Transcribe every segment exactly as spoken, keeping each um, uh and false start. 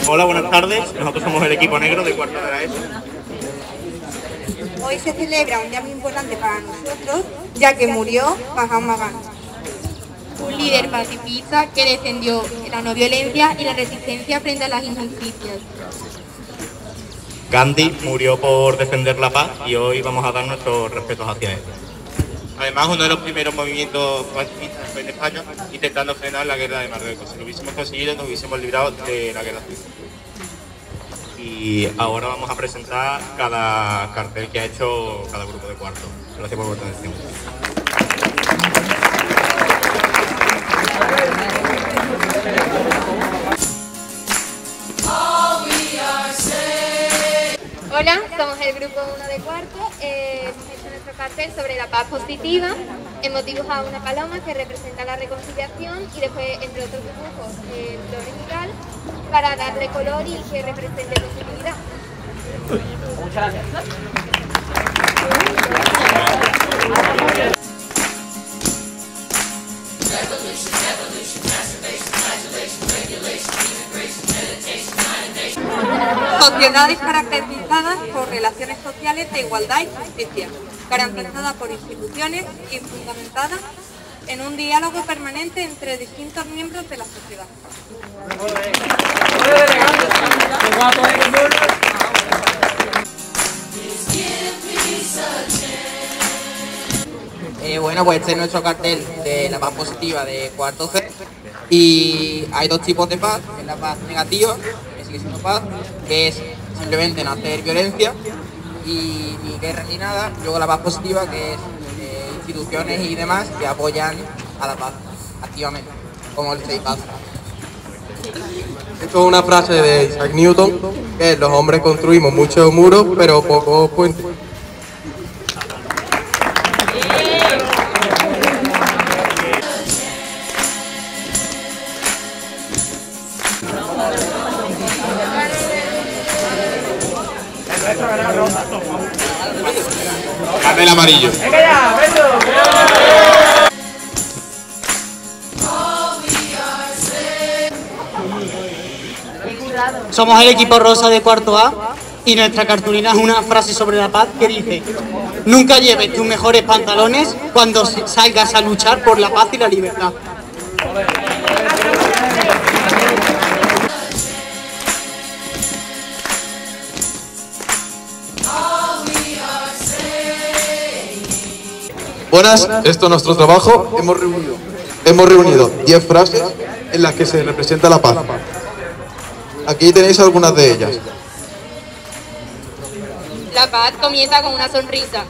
Hola, buenas tardes. Nosotros somos el equipo negro de cuarto de la ESO. Hoy se celebra un día muy importante para nosotros, ya que murió Mahatma Gandhi, un líder pacifista que defendió la no violencia y la resistencia frente a las injusticias. Gandhi murió por defender la paz y hoy vamos a dar nuestros respetos hacia él. Además, uno de los primeros movimientos pacifistas en España intentando frenar la guerra de Marruecos. Si lo hubiésemos conseguido, nos hubiésemos librado de la guerra civil. Y ahora vamos a presentar cada cartel que ha hecho cada grupo de cuarto. Gracias por vuestra atención. Hola, somos el grupo uno de cuarto. Eh, hemos hecho nuestro cartel sobre la paz positiva. Hemos dibujado una paloma que representa la reconciliación y después, entre otros dibujos, el flores y tal, para darle color y que represente positividad. Muchas gracias. Sociedades caracterizadas por relaciones sociales de igualdad y justicia, garantizadas por instituciones y fundamentadas en un diálogo permanente entre distintos miembros de la sociedad. Eh, bueno, pues este es nuestro cartel de la paz positiva de cuarto G. Y hay dos tipos de paz, que es la paz negativa, que sigue siendo paz, que es simplemente no hacer violencia y ni guerra ni nada. Luego la paz positiva, que es eh, instituciones y demás que apoyan a la paz activamente, como el State Paz. Esto es una frase de Isaac Newton, que es: los hombres construimos muchos muros, pero pocos puentes. Cartel amarillo. Somos el equipo rosa de cuarto A y nuestra cartulina es una frase sobre la paz que dice: nunca lleves tus mejores pantalones cuando salgas a luchar por la paz y la libertad. Buenas, esto es nuestro trabajo. Hemos reunido, hemos reunido diez frases en las que se representa la paz. Aquí tenéis algunas de ellas. La paz comienza con una sonrisa.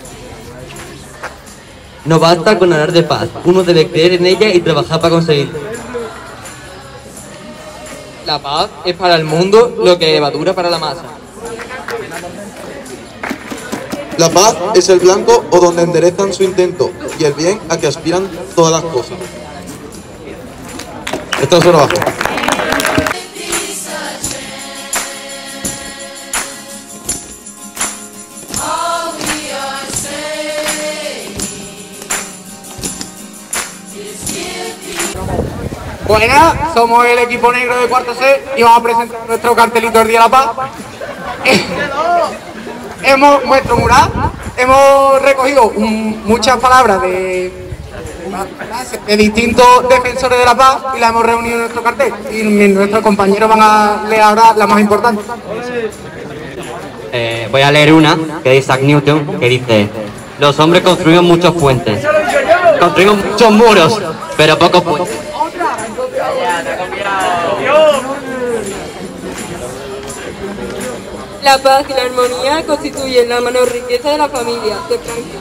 No basta con hablar de paz, uno debe creer en ella y trabajar para conseguirla. La paz es para el mundo lo que levadura para la masa. La paz es el blanco o donde enderezan su intento y el bien a que aspiran todas las cosas. Esto es su trabajo. Buenas, somos el equipo negro de cuarto C y vamos a presentar nuestro cartelito del Día de la Paz. Hemos, nuestro mural, hemos recogido un, muchas palabras de, de distintos defensores de la paz y las hemos reunido en nuestro cartel. Y nuestros compañeros van a leer ahora la más importante. Eh, voy a leer una que dice Isaac Newton, que dice: los hombres construimos muchos puentes, construimos muchos muros, pero pocos puentes. La paz y la armonía constituyen la mayor riqueza de la familia, de Franklin.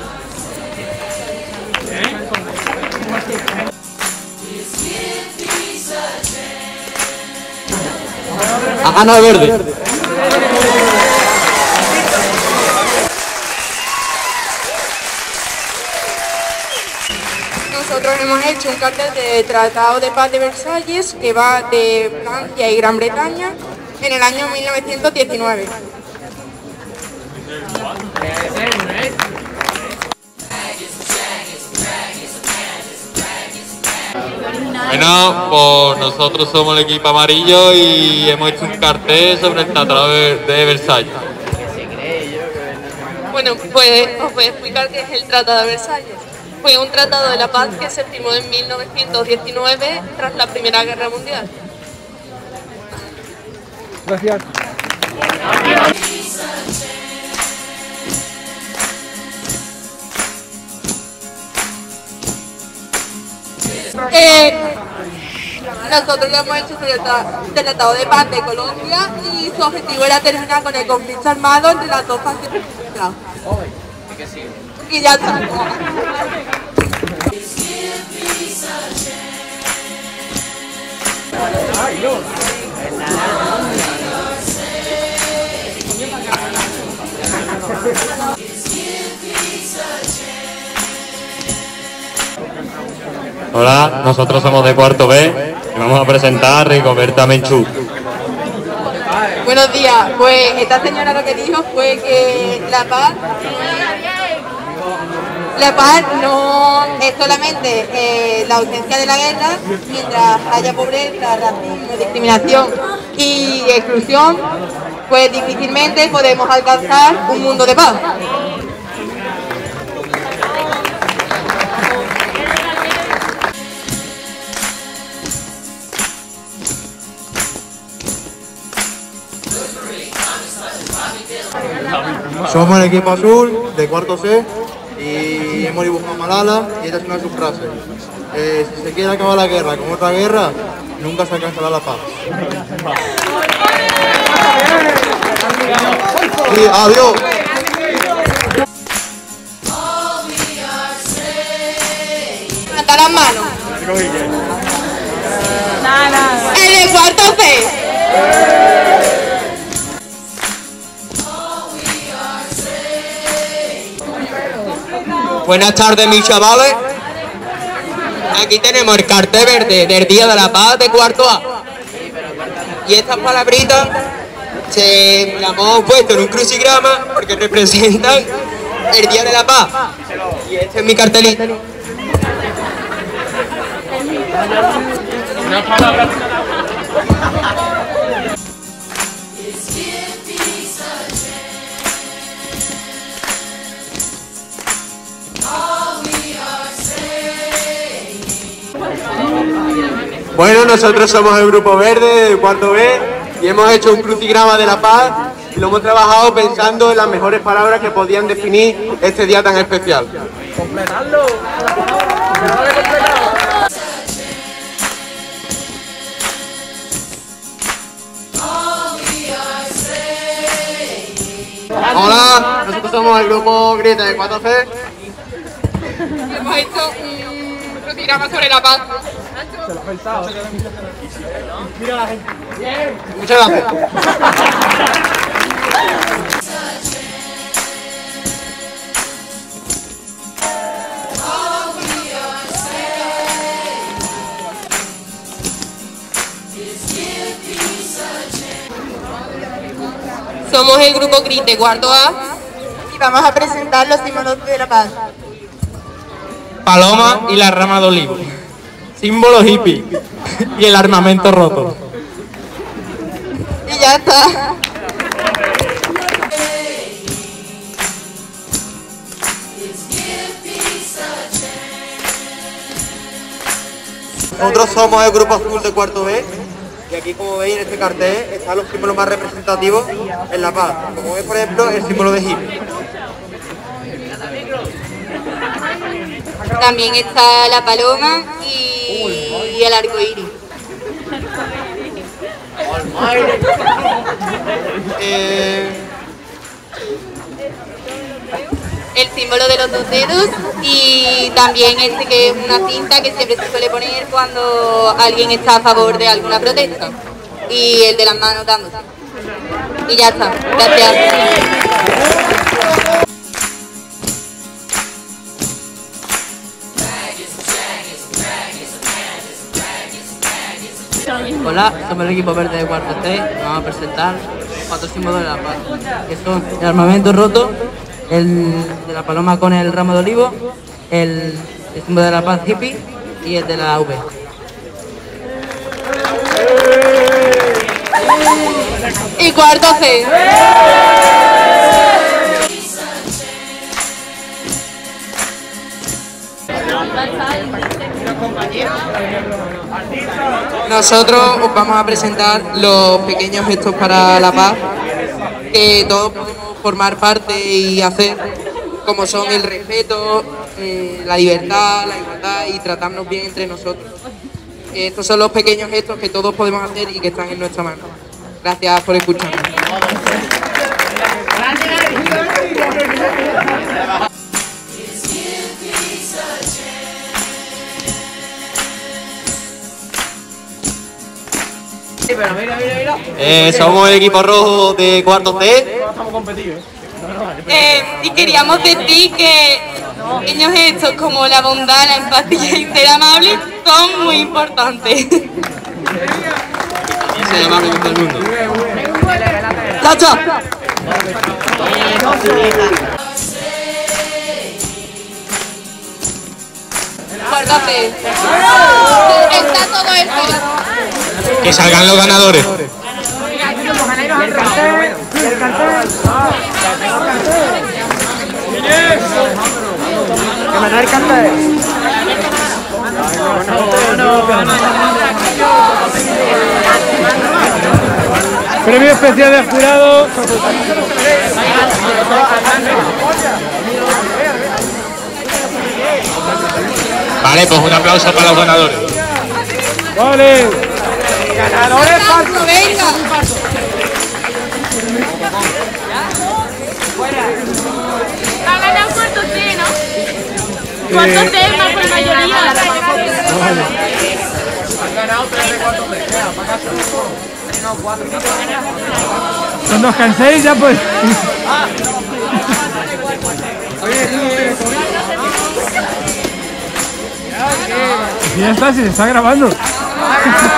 Ajá, no, verde. Nosotros hemos hecho un cartel de Tratado de Paz de Versalles que va de Francia y Gran Bretaña en el año mil novecientos diecinueve. Bueno, pues nosotros somos el equipo amarillo y hemos hecho un cartel sobre el Tratado de, de Versalles. Bueno, pues os voy a explicar qué es el Tratado de Versalles. Fue un tratado de la paz que se firmó en mil novecientos diecinueve tras la Primera Guerra Mundial. Gracias. Eh, nosotros lo hemos hecho sobre el Tratado de Paz de Colombia y su objetivo era terminar con el conflicto armado entre las dos facciones. Y ya está. Hola, nosotros somos de cuarto B y vamos a presentar a Rigoberta Menchú. Buenos días, pues esta señora lo que dijo fue que la paz, la paz no es solamente eh, la ausencia de la guerra, mientras haya pobreza, racismo, discriminación y exclusión, pues difícilmente podemos alcanzar un mundo de paz. Somos el equipo azul de cuarto C y hemos dibujado a Malala y esta es una de sus frases. Eh, si se quiere acabar la guerra con otra guerra, nunca se alcanzará la paz. Sí, adiós. Levanta las manos. El de cuarto C. Buenas tardes, mis chavales. Aquí tenemos el cartel verde del Día de la Paz de cuarto A. Y estas palabritas se las hemos puesto en un crucigrama porque representan el Día de la Paz. Y este es mi cartelito. Una palabra. Bueno, nosotros somos el Grupo Verde de cuarto B y hemos hecho un crucigrama de la paz y lo hemos trabajado pensando en las mejores palabras que podían definir este día tan especial. ¡Completarlo! Hola, nosotros somos el Grupo Grita de cuatro C. Hemos hecho un crucigrama sobre la paz. Se lo he pensado. Mira la gente. Muchas gracias. Somos el Grupo Gris de cuarto A Y vamos a presentar los símbolos de la paz. Paloma y la rama de olivo. Símbolo hippie y el armamento roto. Y ya está. Nosotros somos el Grupo Azul de cuarto B y aquí, como veis en este cartel, están los símbolos más representativos en la paz, como es por ejemplo el símbolo de hippie. También está la paloma y, y el arco iris. Eh, El símbolo de los dos dedos y también este que es una cinta que siempre se suele poner cuando alguien está a favor de alguna protesta. Y el de las manos dándose. Y ya está. Gracias. Hola, somos el equipo verde de cuarto C. Vamos a presentar cuatro símbolos de la paz, que son el armamento roto, el de la paloma con el ramo de olivo, el, el símbolo de la paz hippie y el de la V. y cuarto C. Nosotros os vamos a presentar los pequeños gestos para la paz que todos podemos formar parte y hacer, como son el respeto, eh, la libertad, la igualdad y tratarnos bien entre nosotros. Estos son los pequeños gestos que todos podemos hacer y que están en nuestra mano. Gracias por escucharnos. Eh, somos el equipo rojo de cuarto C. Eh, y queríamos decir que pequeños gestos como la bondad, la empatía y ser amable son muy importantes. Ser amable con todo el mundo. ¡Chacha! Cuarto C. Está todo esto. Que salgan los ganadores. Que me da el cartel. Premio especial de jurado. Vale, pues un aplauso para los ganadores. Vale. Ganadores falsos. Venga. Ha ganado cuarto C, ¿no? Cuarto C, más por mayoría. Han ganado tres de cuarto C. Para casa. No, cuatro. Cuando os canséis ya pues. Ya está, si se está grabando.